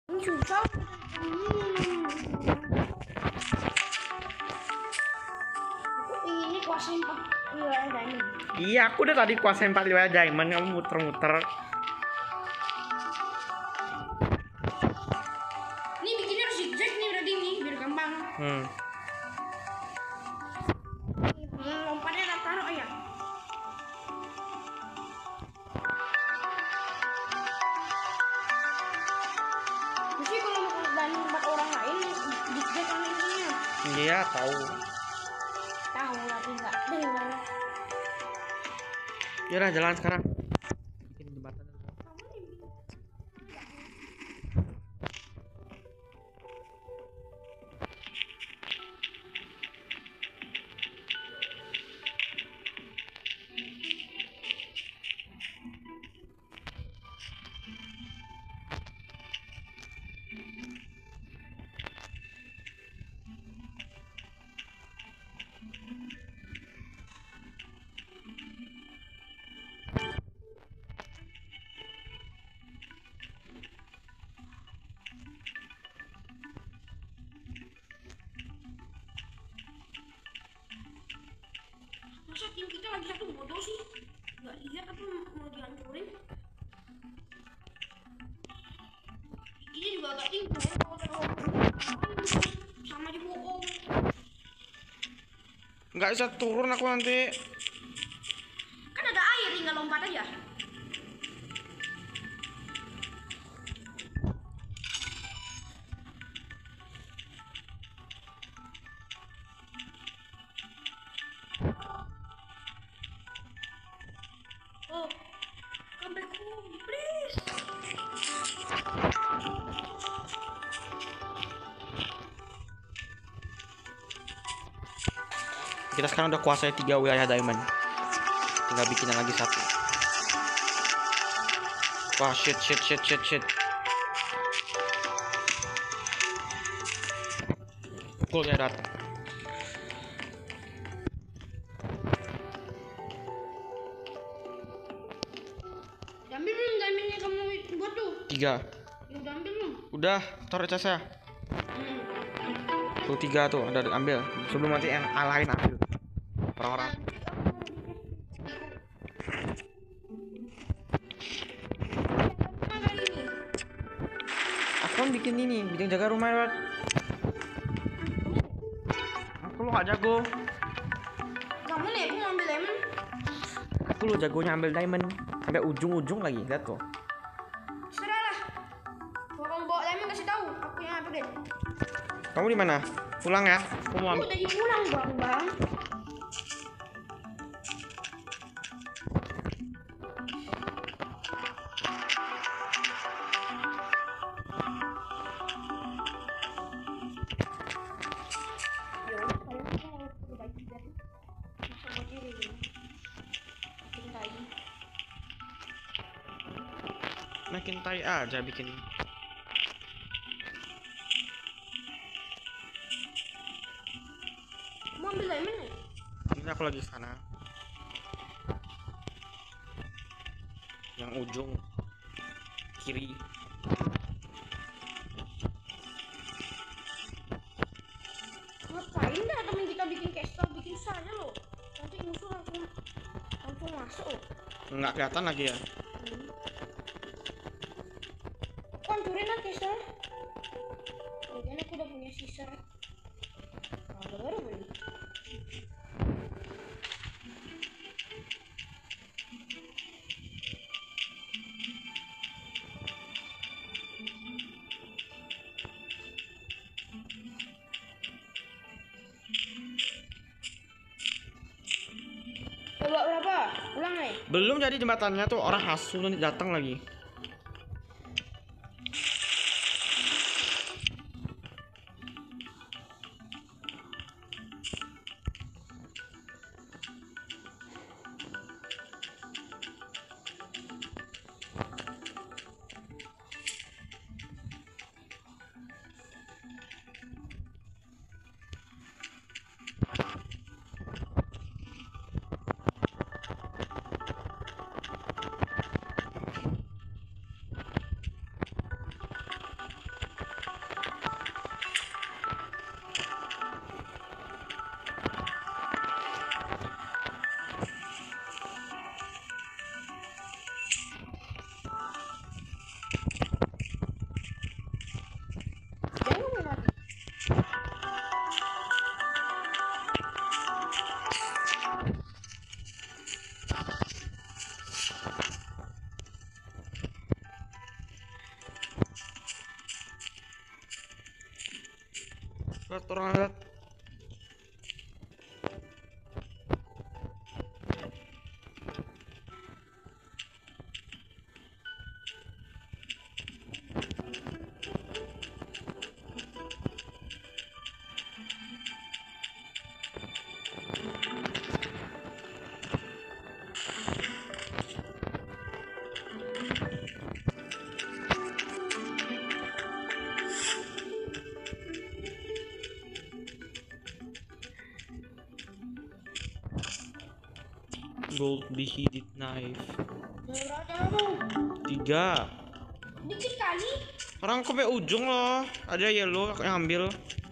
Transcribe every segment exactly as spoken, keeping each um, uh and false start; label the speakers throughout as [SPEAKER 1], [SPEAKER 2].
[SPEAKER 1] Ini susah. Ini kuasain pak wilayah diamond.
[SPEAKER 2] Iya, aku udah tadi kuasain empat wilayah diamond, kamu muter-muter.
[SPEAKER 1] Ini bikinnya harus zigzag nih berarti nih biar gampang.
[SPEAKER 2] Hmm.
[SPEAKER 1] Lompatnya tak taruh ya. Mesti kalau mau banding empat orang lain zigzag kan intinya.
[SPEAKER 2] Iya, tahu.
[SPEAKER 1] Tahu tapi enggak dengar.
[SPEAKER 2] Yaudah, jalan sekarang. Bikin jembatan dulu.
[SPEAKER 1] Masa tim kita lagi satu bodoh sih? Nggak lihat apa mau dihancurin? Ini juga agak tinggi ya, kalau terlalu sama aja bohong.
[SPEAKER 2] Nggak bisa turun aku nanti.
[SPEAKER 1] Kan ada air, tinggal lompat aja. Oh, come back home, please.
[SPEAKER 2] Kita sekarang udah kuasai tiga wilayah diamond. Tinggal bikin lagi satu. Wah, shit, shit, shit, shit, shit. Pukul ya, Rat.
[SPEAKER 1] Ambil belum diamondnya kamu buat tuh?
[SPEAKER 2] Tiga.
[SPEAKER 1] Ya udah ambil belum?
[SPEAKER 2] Udah, taruh casnya.
[SPEAKER 1] Hmm.
[SPEAKER 2] Tuh tiga tuh, ada ambil. Sebelum nanti yang lain ambil. Orang-orang. Aku kan bikin ini, bikin jaga rumah, Rat. Aku lo gak jago.
[SPEAKER 1] Kamu nih, aku mau ambil diamond.
[SPEAKER 2] Aku lo jagonya ambil diamond. Sampai ujung-ujung lagi, lihat tuh.
[SPEAKER 1] Serah lah. Kalau kamu bawa diamond kasih tahu, aku yang upgrade.
[SPEAKER 2] Kamu di mana? Pulang ya. Aku mau
[SPEAKER 1] Aku
[SPEAKER 2] ambil.
[SPEAKER 1] udah pulang bang bang.
[SPEAKER 2] Makin tai aja bikin.
[SPEAKER 1] Mau ambil diamond nih?
[SPEAKER 2] Ini aku lagi sana. Yang ujung kiri.
[SPEAKER 1] Ngapain dah temen kita bikin castle, bikin saja loh. Nanti musuh langsung langsung masuk loh.
[SPEAKER 2] Nggak kelihatan lagi ya.
[SPEAKER 1] Hmm. Kok hancurin lah castle? Lagian aku udah punya sisa. Kalau baru beli. Coba berapa? Ulang nih.
[SPEAKER 2] Belum jadi jembatannya tuh, orang asu nanti datang lagi. Lihat orang lihat. Gold beheated knife.
[SPEAKER 1] Berapa kamu?
[SPEAKER 2] Tiga.
[SPEAKER 1] Dikit kali.
[SPEAKER 2] Orang sampai ujung loh. Ada yellow aku yang ambil.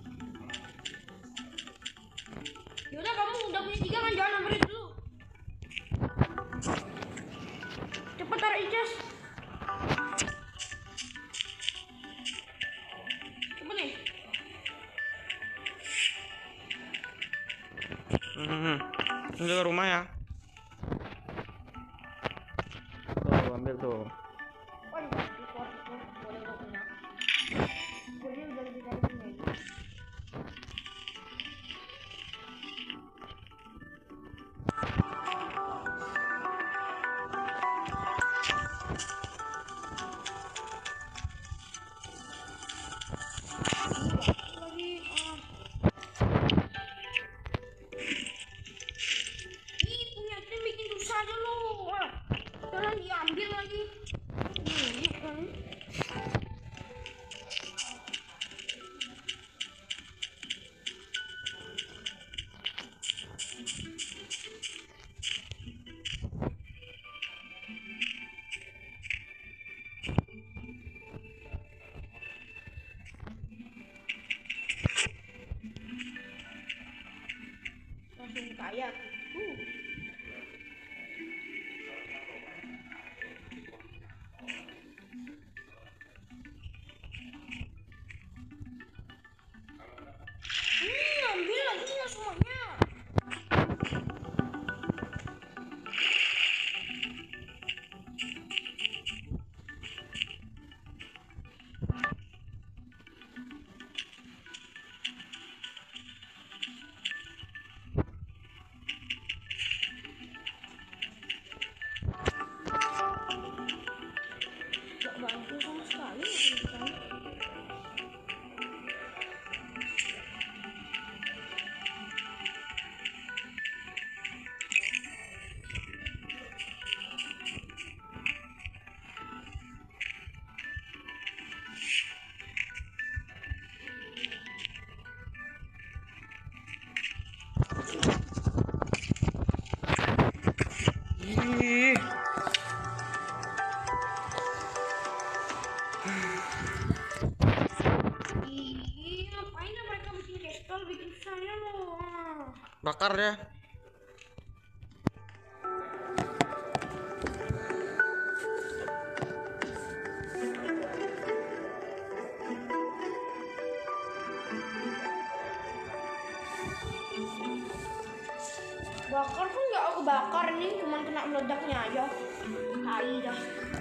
[SPEAKER 1] Yaudah kamu udah punya tiga kan, jangan ambil dulu. Cepet taruh di chest. Cepet nih.
[SPEAKER 2] Hmm. Ini ke rumah ya. Tuh, ambil tuh.
[SPEAKER 1] Oh, di di kuat itu boleh udah punya. Boleh udah lebih dari punya ini. Lagi ah. Ih, punya itu bikin susah aja lo. Ah, jangan diambil lagi. Hmm, kan. Langsung kaya tuh. Hmm, ambil lagi ya semuanya. Gak bantu sama sekali teman-teman.
[SPEAKER 2] Ih.
[SPEAKER 1] Ih, ngapain ya mereka bikin castle, bikin saya loh. Ah.
[SPEAKER 2] Bakar ya.
[SPEAKER 1] Bakar kan nggak aku bakar nih, cuman kena meledaknya aja. Tai dah.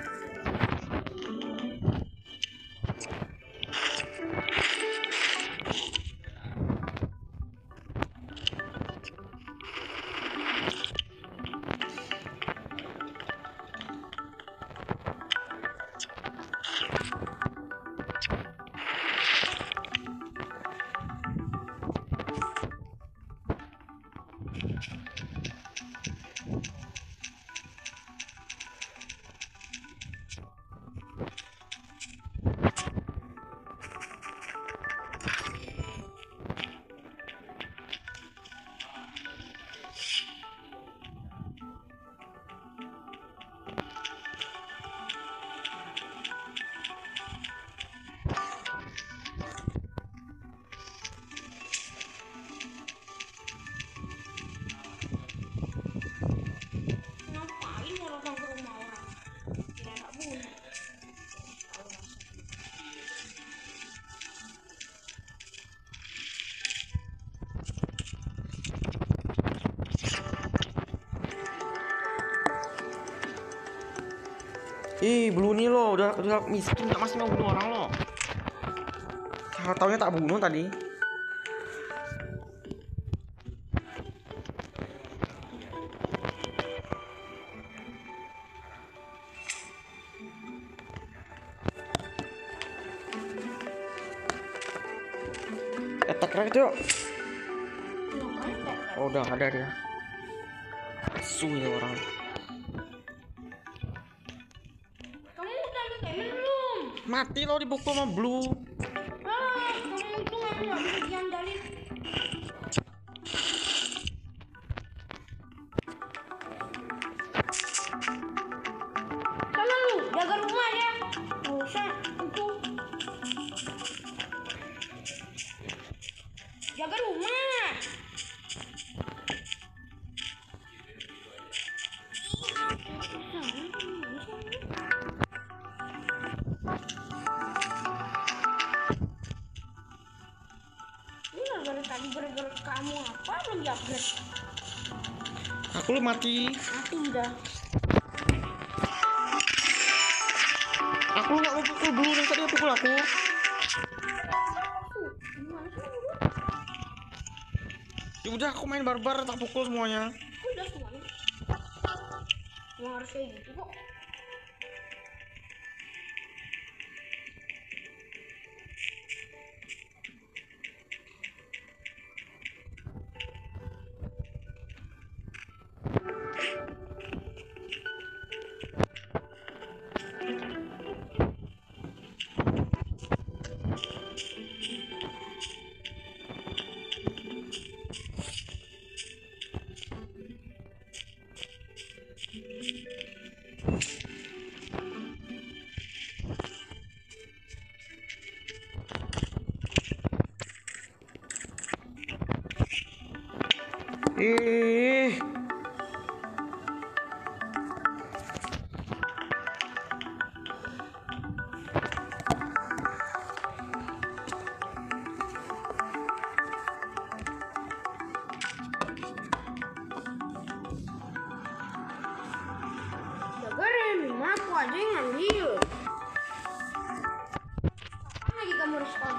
[SPEAKER 1] Ngapain orang orang ke rumah orang? Kira nggak boleh. Tahu rasa.
[SPEAKER 2] Ih, belum nih lo, udah udah miskin, nggak masih mau bunuh orang lo. Tahu taunya tak bunuh tadi. Attack right yuk.
[SPEAKER 1] Ngapain kayak
[SPEAKER 2] Oh udah ada dia. Asu ini orang.
[SPEAKER 1] kamu udah ambil diamond belum?
[SPEAKER 2] Mati lo dipukul sama blue.
[SPEAKER 1] Ah, kamu itu emang nggak bisa diandalin. Sana lu, jaga rumah ya. Nggak usah itu. Jaga rumah. Ini gara-gara tadi gara-gara kamu apa belum di-upgrade?
[SPEAKER 2] Aku lu mati.
[SPEAKER 1] Mati udah.
[SPEAKER 2] Aku nggak mau pukul blue dan tadi pukul aku.
[SPEAKER 1] Gimana sih lu?
[SPEAKER 2] Ya udah aku main barbar tak pukul semuanya.
[SPEAKER 1] Udah semuanya. Emang harus kayak gitu kok.
[SPEAKER 2] Ih.
[SPEAKER 1] Jaga rumah aku aja yang ngambil. Kapan lagi kamu respon?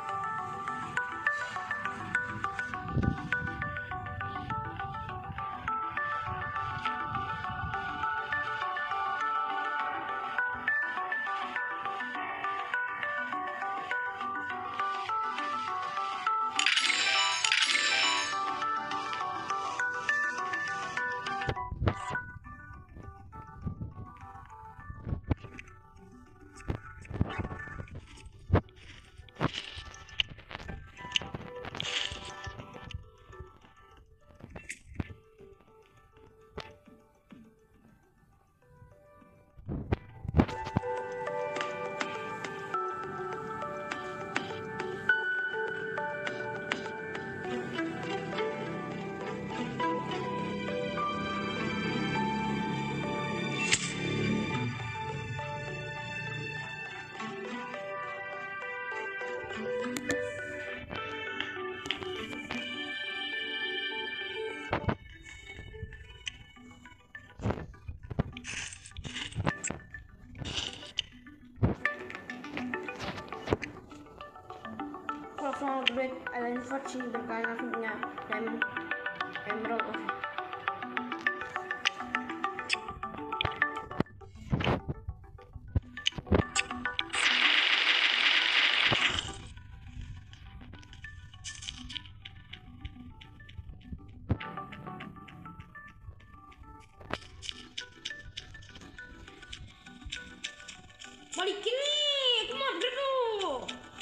[SPEAKER 1] Langsung upgrade Island Fort sih berkali langsung punya diamond emerald. Balikin nih, aku mau upgrade tuh.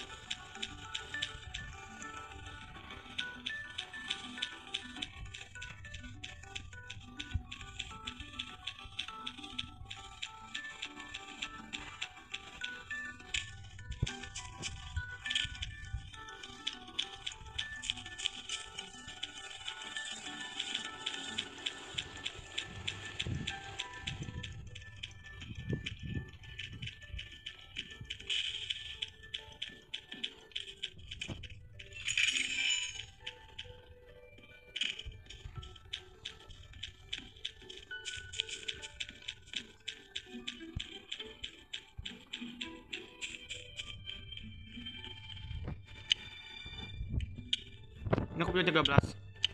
[SPEAKER 2] Ini aku punya tiga belas.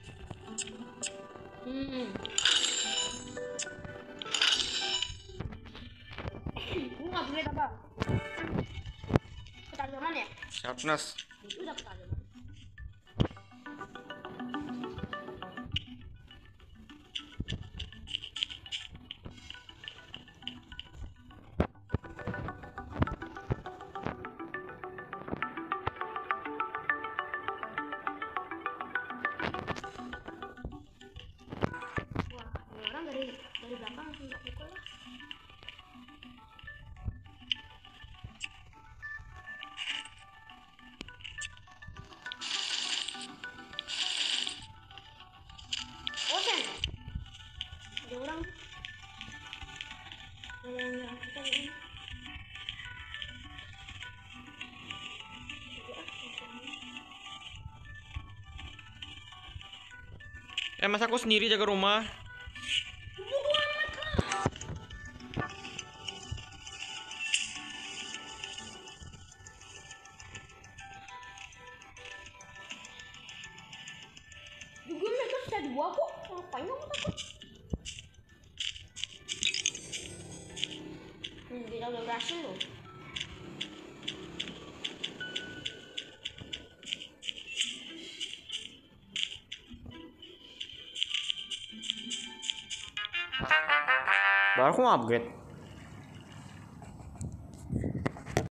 [SPEAKER 1] Hmm. Ini upgrade apa? Ketajaman ya?
[SPEAKER 2] Sharpness.
[SPEAKER 1] Itu udah ketajaman.
[SPEAKER 2] Eh masa aku sendiri jaga rumah?
[SPEAKER 1] Bodo amat lah. Juga mereka sudah dua kok. Ngapain kamu takut? Hmm, kita udah berhasil loh.
[SPEAKER 2] Baru aku upgrade.